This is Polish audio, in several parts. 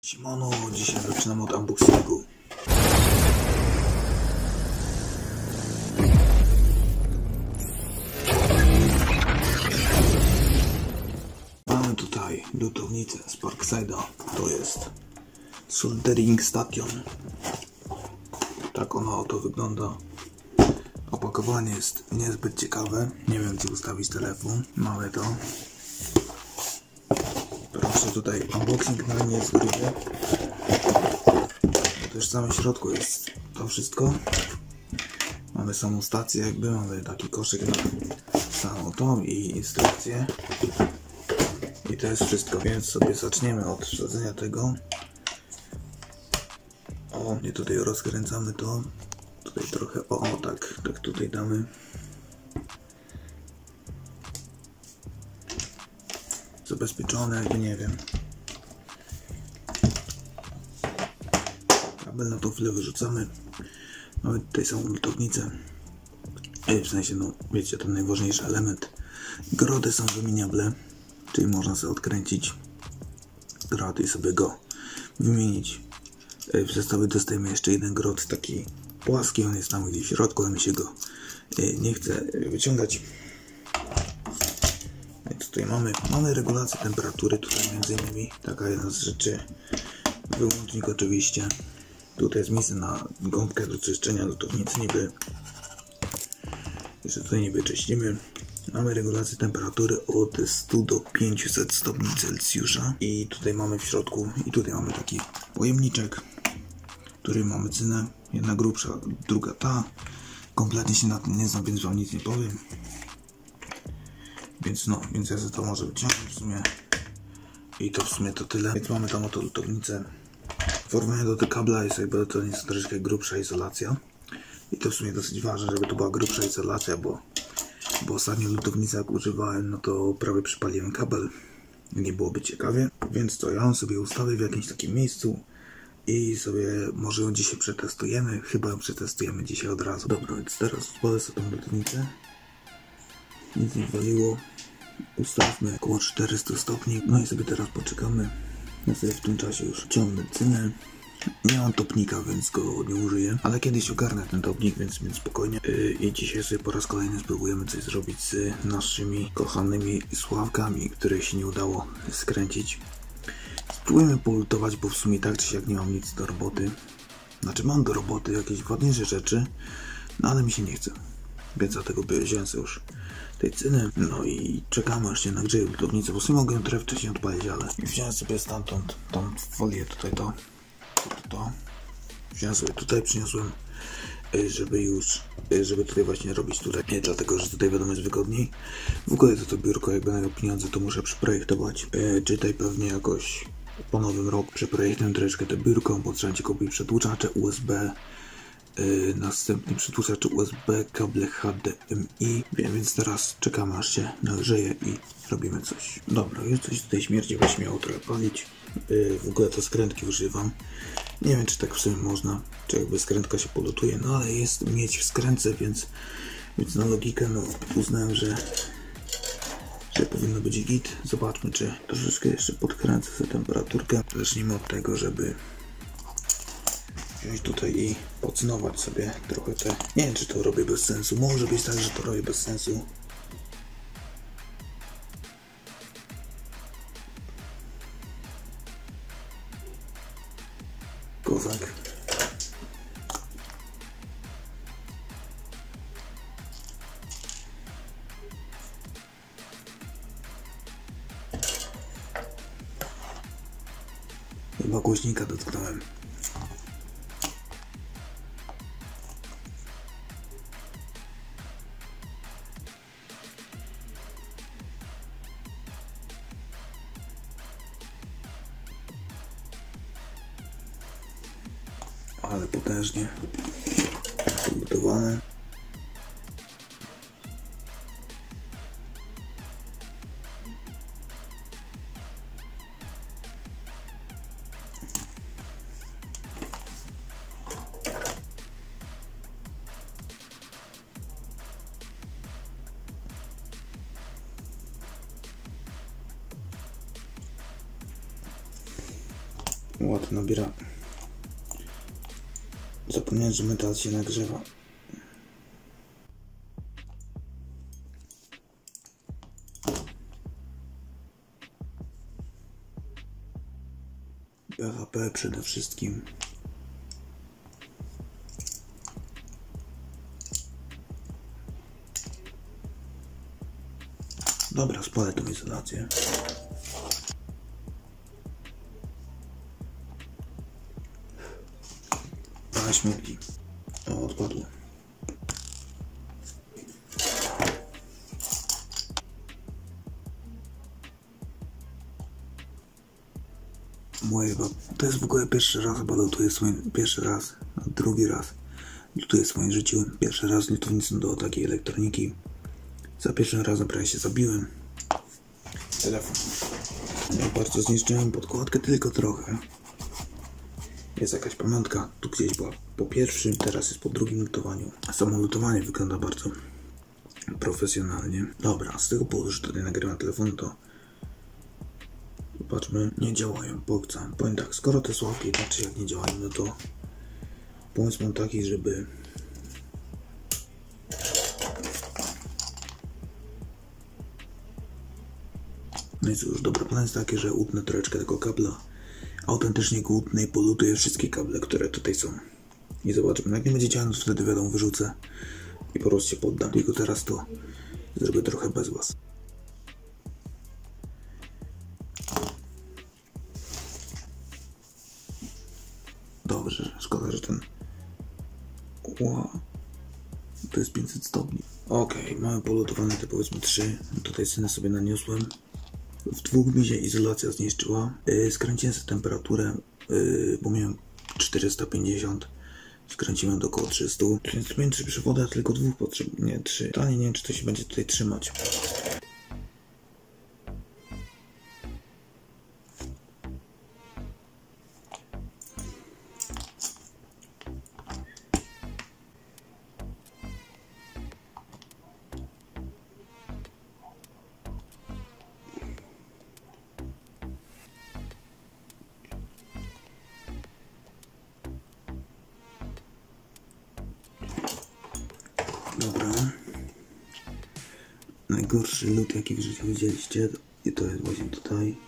Siemano, dzisiaj zaczynam od unboxingu. Mamy tutaj lutownicę z Parkside'a. To jest Soldering Station. Tak ona oto wygląda. Opakowanie jest niezbyt ciekawe. Nie wiem, gdzie ustawić telefon. Mamy to. Proszę, tutaj unboxing na nie jest gruby. Też w samym środku jest to wszystko. Mamy samą stację jakby, mamy taki koszyk na samą tą i instrukcję. I to jest wszystko, więc sobie zaczniemy od wsadzenia tego. O, i tutaj rozkręcamy to. Tutaj trochę, tak tutaj damy. Zabezpieczone, jakby nie wiem. Kabel na tą chwilę wyrzucamy. Mamy tutaj samą lutownicę. W sensie, no wiecie, ten najważniejszy element. Grody są wymieniable, czyli można sobie odkręcić grot i sobie go wymienić. W zestawie dostajemy jeszcze jeden grot taki płaski, on jest tam gdzieś w środku, ale mi się go nie chce wyciągać. Więc tutaj mamy regulację temperatury, tutaj między innymi taka jedna z rzeczy. Wyłącznik oczywiście. Tutaj jest miejsce na gąbkę do czyszczenia lutownicy niby. Jeszcze tutaj niby czyścimy. Mamy regulację temperatury od 100 do 500 stopni Celsjusza. I tutaj mamy w środku, i tutaj mamy taki pojemniczek, w którym mamy cynę. Jedna grubsza, druga ta. Kompletnie się na tym nie znam, więc wam nic nie powiem. Więc ja sobie to może wyciągnąć w sumie. I to w sumie to tyle. Więc mamy tam oto lutownicę. W porównaniu do tego kabla jest jakby to jest troszeczkę grubsza izolacja. I to w sumie dosyć ważne, żeby to była grubsza izolacja, bo ostatnio lutownicę jak używałem, no to prawie przypaliłem kabel. Nie byłoby ciekawie. Więc to ja ją sobie ustawię w jakimś takim miejscu i sobie może ją dzisiaj przetestujemy. Chyba ją przetestujemy dzisiaj od razu. Dobra, więc teraz odpalę sobie tą lutownicę. Nic nie waliło. Ustawmy około 400 stopni. No i sobie teraz poczekamy. Ja sobie w tym czasie już ciągnę cynę. Nie mam topnika, więc go nie użyję. Ale kiedyś ogarnę ten topnik, więc spokojnie. I dzisiaj sobie po raz kolejny spróbujemy coś zrobić z naszymi kochanymi sławkami, które się nie udało skręcić. Spróbujemy polutować, bo w sumie tak czy siak nie mam nic do roboty. Znaczy mam do roboty jakieś ładniejsze rzeczy, no ale mi się nie chce. Więc dlatego wziąłem sobie już tej cyny. No i czekamy, aż się nagrzeje lutownicę, bo sobie mogę ją trochę wcześniej odpalić, ale wziąłem sobie stamtąd tą folię tutaj to. Wziąłem sobie tutaj, przyniosłem, żeby tutaj właśnie robić tutaj. Nie dlatego, że tutaj wiadomo jest wygodniej. W ogóle to biurko, jak będę miał pieniądze, to muszę przeprojektować. Czytaj pewnie jakoś po nowym roku przeprojektuję troszeczkę to biurko, bo trzeba kupić przedłużacze USB. Następny przedłużacz USB, kable HDMI, więc teraz czekamy, aż się nagrzeje i robimy coś. Dobra, już coś tutaj śmierdzi, bo śmiało trochę palić. W ogóle to skrętki używam. Nie wiem, czy tak w sumie można, czy jakby skrętka się polutuje, no ale jest miedź w skrętce, więc na logikę no uznałem, że powinno być git. Zobaczmy, czy troszeczkę jeszcze podkręcę sobie temperaturkę. Zacznijmy od tego, żeby wziąć tutaj i pocnować sobie trochę te... Nie wiem, czy to robię bez sensu. Może być tak, że to robię bez sensu. Kozak. Chyba głośnika dotknąłem. Ale potężnie przygotowane. Ładnie nabiera. Zapomniałem, że metal się nagrzewa. PHP przede wszystkim. Dobra, spalę tą izolację. A, śmierdzi. O, odpadło. To jest w ogóle pierwszy raz, chyba lutuję pierwszy raz, a drugi raz lutuję w swoim życiu. Pierwszy raz lutownicą do takiej elektroniki. Za pierwszym razem prawie się zabiłem. Telefon. Ja bardzo zniszczyłem podkładkę, tylko trochę. Jest jakaś pamiątka, tu gdzieś była po pierwszym, teraz jest po drugim lutowaniu. Samo lutowanie wygląda bardzo profesjonalnie. Dobra, z tego powodu, że tutaj nagrywam telefon, to zobaczmy, nie działają bokca. Powiem tak, skoro te sławki tak czy jak nie działają, no to pomysł mam taki, żeby no i cóż, dobry plan jest taki, że utnę troszeczkę tego kabla. Autentycznie go utnę i polutuję wszystkie kable, które tutaj są. I zobaczymy, jak nie będzie działać, to wtedy wiadomo, wyrzucę i po prostu się poddam. Tylko teraz to zrobię trochę bez was. Dobrze, szkoda, że ten... Wow. To jest 500 stopni. Okej, mamy polutowane te powiedzmy 3. Tutaj synę sobie naniosłem. W 2 mi się izolacja zniszczyła. Skręciłem sobie temperaturę, bo miałem 450. Skręciłem do około 300. Więc miałem 3 przewody, a tylko 2 potrzebne. Nie, 3. Totalnie nie wiem, czy to się będzie tutaj trzymać. Dobra. Najgorszy lód, jaki w życiu widzieliście, i to jest właśnie tutaj.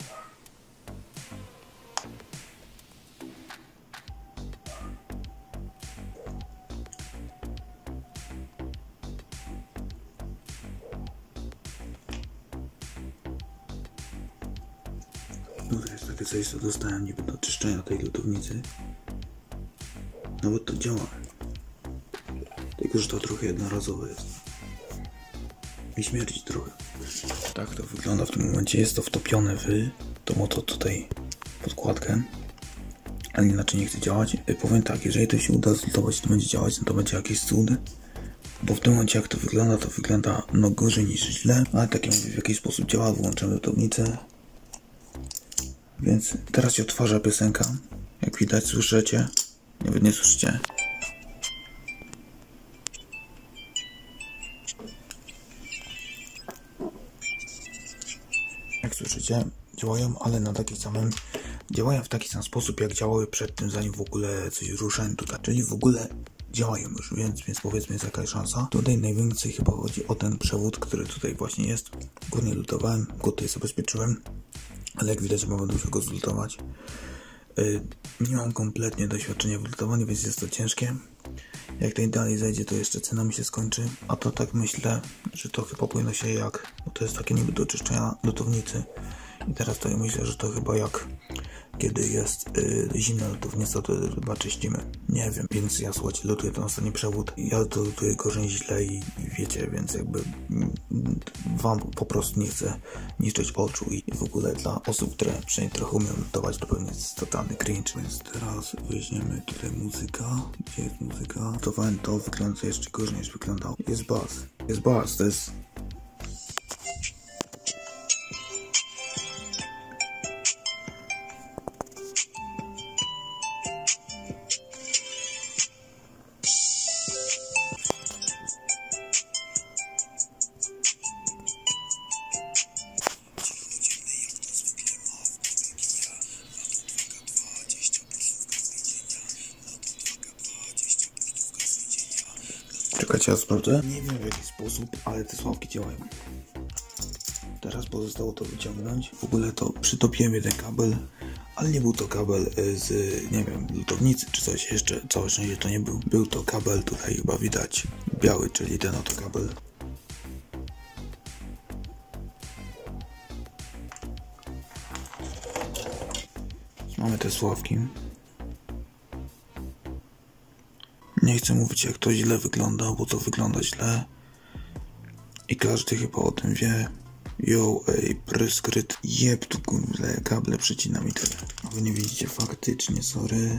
Tutaj jest takie coś, co dostałem niby do czyszczenia tej lodownicy. Nawet to działa. Tylko, że to trochę jednorazowe jest. I śmierdzi trochę. Tak to wygląda w tym momencie. Jest to wtopione w tą oto tutaj podkładkę. Ale inaczej nie chce działać. Powiem tak, jeżeli to się uda zlutować, to będzie działać, no to będzie jakiś cud. Bo w tym momencie jak to wygląda no gorzej niż źle. Ale tak jak mówię, w jakiś sposób działa. Włączamy lutownicę. Więc teraz się odtwarza piosenka. Jak widać, słyszycie? Nawet nie słyszycie. Jak słyszycie, działają, ale na taki samym... Działają w taki sam sposób, jak działały przed tym, zanim w ogóle coś ruszałem tutaj. Czyli w ogóle działają już, więc powiedzmy jest jakaś szansa. Tutaj najwięcej chyba chodzi o ten przewód, który tutaj właśnie jest. Go nie lutowałem, go tutaj zabezpieczyłem. Ale jak widać, mogę dużo go zlutować. Nie mam kompletnie doświadczenia w lutowaniu, więc jest to ciężkie. Jak tutaj dalej zajdzie, to jeszcze cena mi się skończy. A to tak myślę, że to chyba powinno się bo to jest takie niby do czyszczenia lutownicy. I teraz tutaj myślę, że to chyba jak kiedy jest zimna lutownica, to chyba czyścimy. Nie wiem, więc ja słuchajcie, lutuję ten ostatni przewód. Ja to lutuję gorzej źle i wiecie, więc jakby wam po prostu nie chcę niszczyć oczu i w ogóle dla osób, które przynajmniej trochę umieją lutować, to pewnie jest totalny cringe. Więc teraz weźmiemy tutaj muzyka. Gdzie jest muzyka? Lutowałem to, wygląda jeszcze gorzej niż wyglądał. Jest bass, to jest... Czekajcie, ja sprawdzę. Nie wiem w jaki sposób, ale te sławki działają. Teraz pozostało to wyciągnąć. W ogóle to przytopiłem jeden kabel, ale nie był to kabel z, nie wiem, lutownicy czy coś jeszcze. Całe szczęście to nie był. Był to kabel, tutaj chyba widać, biały, czyli ten oto kabel. Mamy te sławki. Nie chcę mówić jak to źle wygląda, bo to wygląda źle. I każdy chyba o tym wie. Ej, pryskryt. Jeb tu kurde, kable przecinam i tyle. A wy nie widzicie faktycznie, sorry.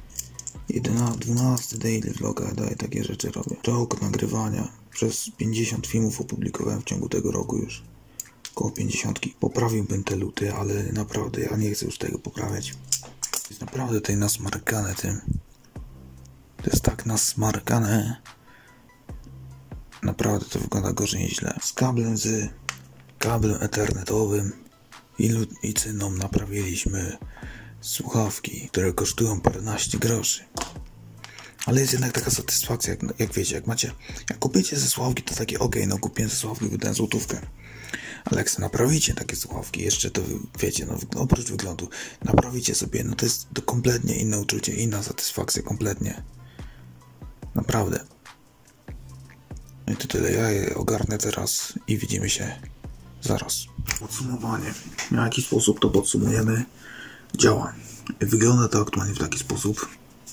12 daily vloga, daję takie rzeczy robię. Rok nagrywania. Przez 50 filmów opublikowałem w ciągu tego roku już. Około 50. Poprawiłbym te luty, ale naprawdę ja nie chcę już tego poprawiać. To jest naprawdę tutaj nasmarkane tym. To jest tak nasmarkane. Naprawdę to wygląda gorzej niż źle. Z kablem ethernetowym i cyną naprawiliśmy słuchawki, które kosztują paręnaście groszy. Ale jest jednak taka satysfakcja, jak wiecie, jak kupicie ze słuchawki, to takie okej, no kupiłem ze słuchawki, wydałem złotówkę. Ale jak sobie naprawicie takie słuchawki, jeszcze to wiecie, no oprócz wyglądu, naprawicie sobie, no to jest to kompletnie inne uczucie, inna satysfakcja, kompletnie. Naprawdę. No i to tyle, ja je ogarnę teraz i widzimy się zaraz. Podsumowanie. W jaki sposób to podsumujemy? Działa. Wygląda to aktualnie w taki sposób.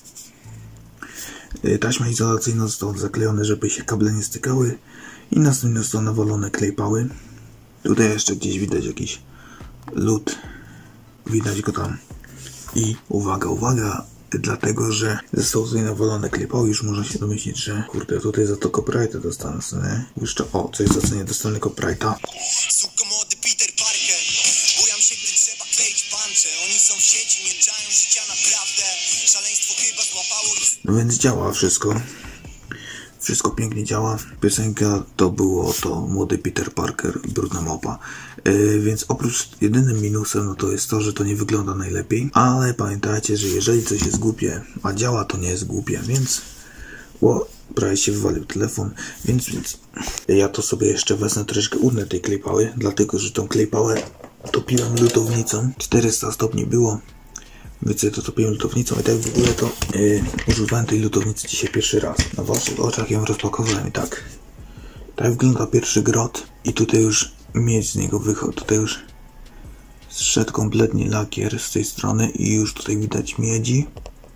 Taśma izolacyjna została zaklejona, żeby się kable nie stykały i następnie zostały nawalone klejpały. Tutaj jeszcze gdzieś widać jakiś lód. Widać go tam. I uwaga, dlatego, że zostało tutaj nawalone klejpały, już można się domyślić, że kurde, tutaj za to copyrighta dostanę, nie? Jeszcze, coś za co nie dostanę copyrighta. Suko młody Peter Parker. Bujam się, gdy trzeba kleić pancze. Oni są w sieci, nie czają życia naprawdę. Szaleństwo chyba złapało ich. No więc działa wszystko. Wszystko pięknie działa. Piosenka to było to młody Peter Parker, brudna małpa. Więc oprócz jedynym minusem, no to jest to, że to nie wygląda najlepiej. Ale pamiętajcie, że jeżeli coś jest głupie, a działa, to nie jest głupie, więc... prawie się wywalił telefon, więc ja to sobie jeszcze wezmę troszeczkę unę tej klejpały, dlatego, że tą klejpałę topiłem lutownicą. 400 stopni było. Więc sobie to topiłem lutownicą i tak w ogóle to używałem tej lutownicy dzisiaj pierwszy raz. Na waszych oczach ją rozpakowałem i tak. Tak wygląda pierwszy grot i tutaj już miedź z niego wychodzi. Tutaj już zszedł kompletnie lakier z tej strony i już tutaj widać miedzi.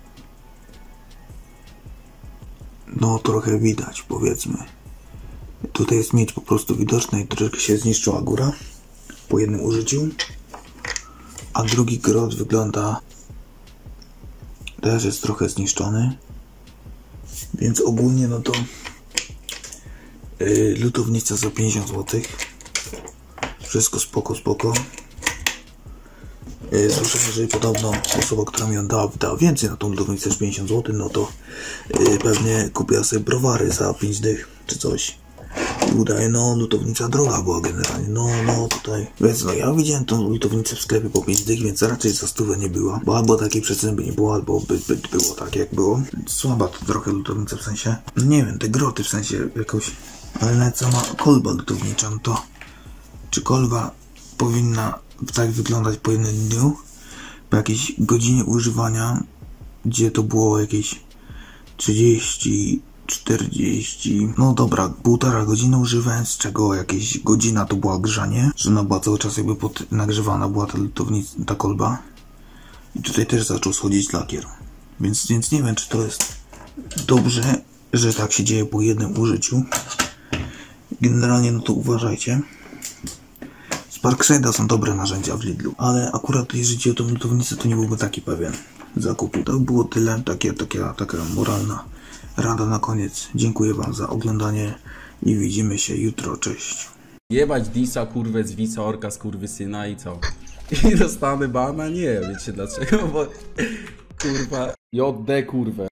No trochę widać, powiedzmy. Tutaj jest miedź po prostu widoczna i troszkę się zniszczyła góra po jednym użyciu. A drugi grot wygląda... też jest trochę zniszczony. Więc ogólnie no to lutownica za 50 zł. Wszystko spoko. Słyszałem, że podobno osoba, która mi ją dała więcej na tą lutownicę niż 50 zł, no to pewnie kupiła sobie browary za 5 dych czy coś. I udaje, no lutownica droga była generalnie, no tutaj. Więc no ja widziałem tą lutownicę w sklepie po 5 dych, więc raczej za 100 nie była. Bo albo takiej przeceny by nie było, albo by było tak jak było. Słaba to trochę lutownica w sensie, no nie wiem, te groty w sensie jakoś. Ale nawet sama kolba lutownicza, no to czy kolba powinna tak wyglądać po jednym dniu, po jakiejś godzinie używania, gdzie to było jakieś 30, 40, no dobra, 1,5 godziny używałem, z czego jakieś godzina to była grzanie, że ona była cały czas jakby nagrzewana była ta lutownica, ta kolba. I tutaj też zaczął schodzić lakier. Więc nie wiem, czy to jest dobrze, że tak się dzieje po jednym użyciu. Generalnie no to uważajcie. Z Parkside'a są dobre narzędzia w Lidlu, ale akurat jeżeli chodzi o tą lutownicę, to nie byłby taki pewien zakupu. To było tyle, taka moralna rada na koniec. Dziękuję wam za oglądanie i widzimy się jutro. Cześć. Jebać Disa, kurwę, zwica, orka, skurwysyna i co? I dostanę bana? Nie, wiecie dlaczego? Bo kurwa, JD kurwę.